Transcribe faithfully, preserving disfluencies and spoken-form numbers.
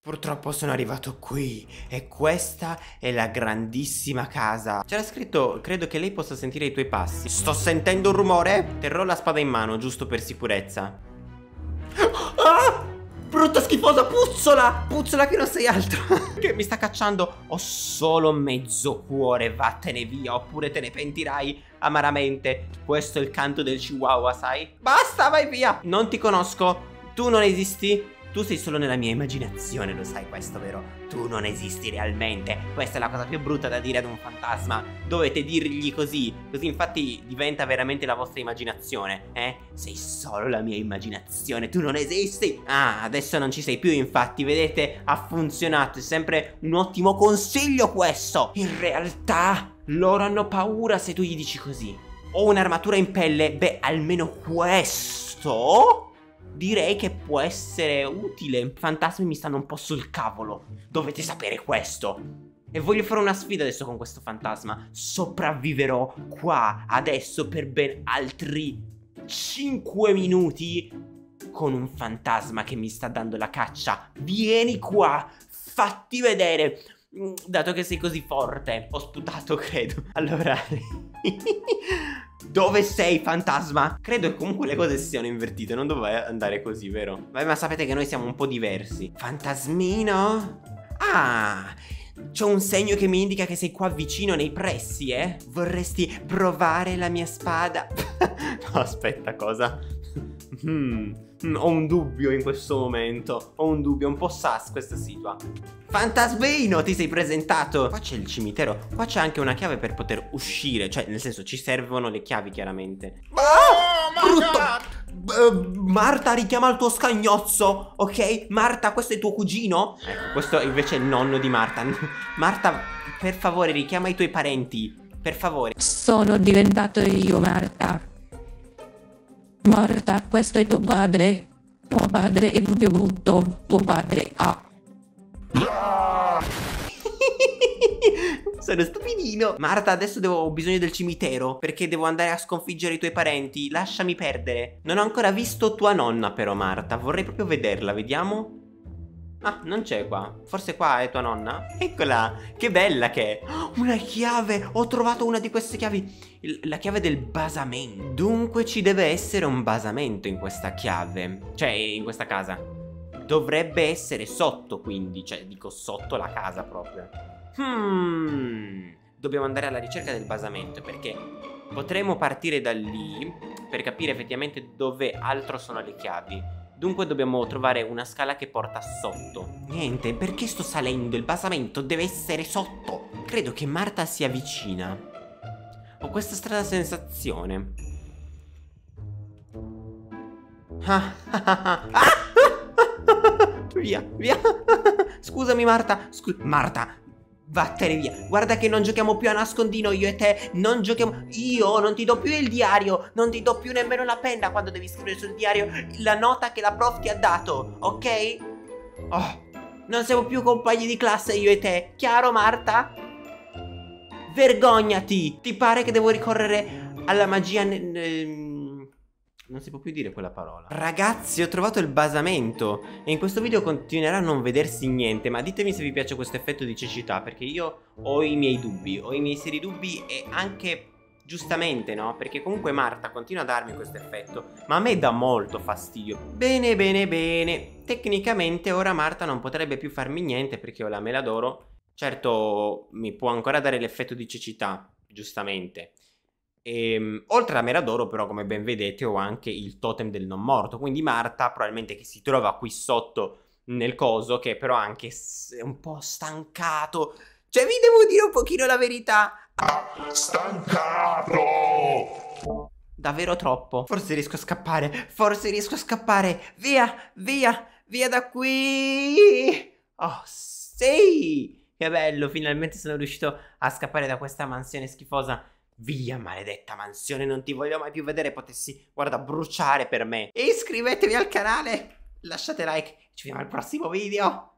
Purtroppo sono arrivato qui e questa è la grandissima casa. C'era scritto, credo che lei possa sentire i tuoi passi. Sto sentendo un rumore? Terrò la spada in mano, giusto per sicurezza. Ah! Brutta schifosa puzzola! Puzzola che non sei altro. Che mi sta cacciando. Ho solo mezzo cuore, vattene via, oppure te ne pentirai amaramente. Questo è il canto del Chihuahua, sai? Basta, vai via! Non ti conosco, tu non esisti. Tu sei solo nella mia immaginazione, lo sai questo, vero? Tu non esisti realmente. Questa è la cosa più brutta da dire ad un fantasma. Dovete dirgli così. Così infatti diventa veramente la vostra immaginazione, eh? Sei solo la mia immaginazione, tu non esisti. Ah, adesso non ci sei più, infatti, vedete? Ha funzionato, è sempre un ottimo consiglio questo. In realtà loro hanno paura se tu gli dici così. Ho un'armatura in pelle, beh, almeno questo direi che può essere utile. I fantasmi mi stanno un po' sul cavolo. Dovete sapere questo. E voglio fare una sfida adesso con questo fantasma. Sopravviverò qua adesso per ben altri cinque minuti con un fantasma che mi sta dando la caccia. Vieni qua, fatti vedere. Dato che sei così forte. Ho sputato, credo. Allora dove sei, fantasma? Credo che comunque le cose siano invertite. Non doveva andare così, vero? Beh, ma sapete che noi siamo un po' diversi. Fantasmino? Ah, c'ho un segno che mi indica che sei qua vicino nei pressi, eh? Vorresti provare la mia spada? No, aspetta, cosa? Hmm, ho un dubbio in questo momento. Ho un dubbio, un po' sas questa situa. Fantasmino, ti sei presentato. Qua c'è il cimitero. Qua c'è anche una chiave per poter uscire. Cioè, nel senso, ci servono le chiavi, chiaramente. Oh, brutto! uh, Marta, richiama il tuo scagnozzo, ok? Marta, questo è tuo cugino? Ecco, questo invece è il nonno di Marta. Marta, per favore, richiama i tuoi parenti. Per favore. Sono diventato io, Marta. Marta, questo è tuo padre. Tuo padre è proprio brutto. Tuo padre ha. Sono stupidino. Marta, adesso devo, ho bisogno del cimitero, perché devo andare a sconfiggere i tuoi parenti. Lasciami perdere. Non ho ancora visto tua nonna però, Marta. Vorrei proprio vederla, vediamo. Ah, non c'è qua. Forse qua è tua nonna? Eccola, che bella che è. Una chiave, ho trovato una di queste chiavi. La chiave del basamento. Dunque ci deve essere un basamento in questa chiave. Cioè, in questa casa. Dovrebbe essere sotto, quindi. Cioè, dico sotto la casa proprio. Hmm. Dobbiamo andare alla ricerca del basamento, perché potremo partire da lì per capire effettivamente dove altro sono le chiavi. Dunque dobbiamo trovare una scala che porta sotto. Niente, perché sto salendo? Il basamento deve essere sotto. Credo che Marta sia vicina. Ho questa strana sensazione. Ah, ah, ah, ah. Via, via. Scusami Marta. Scu Marta, vattene via. Guarda che non giochiamo più a nascondino io e te. Non giochiamo. Io non ti do più il diario. Non ti do più nemmeno la penna quando devi scrivere sul diario la nota che la prof ti ha dato, ok? Oh, non siamo più compagni di classe io e te. Chiaro, Marta? Vergognati. Ti pare che devo ricorrere alla magia? Non si può più dire quella parola. Ragazzi, ho trovato il basamento e in questo video continuerà a non vedersi niente. Ma ditemi se vi piace questo effetto di cecità, perché io ho i miei dubbi. Ho i miei seri dubbi e anche giustamente, no? Perché comunque Marta continua a darmi questo effetto, ma a me dà molto fastidio. Bene, bene, bene. Tecnicamente ora Marta non potrebbe più farmi niente perché ho la mela d'oro. Certo, mi può ancora dare l'effetto di cecità, giustamente. E, oltre alla mela d'oro però, come ben vedete, ho anche il totem del non morto. Quindi Marta probabilmente che si trova qui sotto nel coso, che però anche è un po' stancato. Cioè vi devo dire un pochino la verità. Stancato! Davvero troppo. Forse riesco a scappare. Forse riesco a scappare. Via, via, via da qui. Oh sì. Che bello, finalmente sono riuscito a scappare da questa mansione schifosa. Via, maledetta mansione, non ti voglio mai più vedere. Potessi, guarda, bruciare per me. E iscrivetevi al canale, lasciate like, ci vediamo al prossimo video.